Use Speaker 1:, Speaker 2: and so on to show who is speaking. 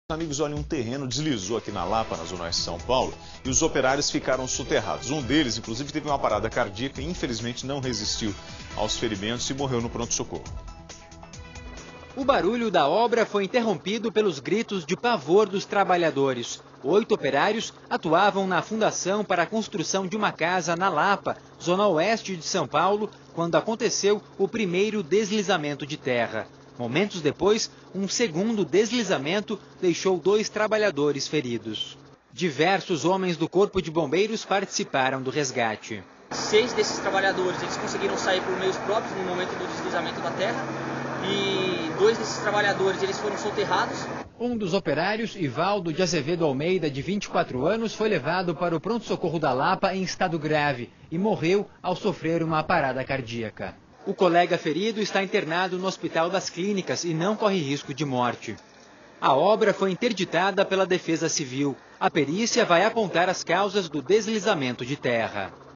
Speaker 1: Amigos, olha, um terreno deslizou aqui na Lapa, na zona oeste de São Paulo, e os operários ficaram soterrados. Um deles, inclusive, teve uma parada cardíaca e, infelizmente, não resistiu aos ferimentos e morreu no pronto-socorro.
Speaker 2: O barulho da obra foi interrompido pelos gritos de pavor dos trabalhadores. 8 operários atuavam na fundação para a construção de uma casa na Lapa, zona oeste de São Paulo, quando aconteceu o primeiro deslizamento de terra. Momentos depois, um segundo deslizamento deixou 2 trabalhadores feridos. Diversos homens do Corpo de Bombeiros participaram do resgate.
Speaker 3: 6 desses trabalhadores eles conseguiram sair por meios próprios no momento do deslizamento da terra e 2 desses trabalhadores eles foram soterrados.
Speaker 2: Um dos operários, Ivaldo de Azevedo Almeida, de 24 anos, foi levado para o pronto-socorro da Lapa em estado grave e morreu ao sofrer uma parada cardíaca. O colega ferido está internado no Hospital das Clínicas e não corre risco de morte. A obra foi interditada pela Defesa Civil. A perícia vai apontar as causas do deslizamento de terra.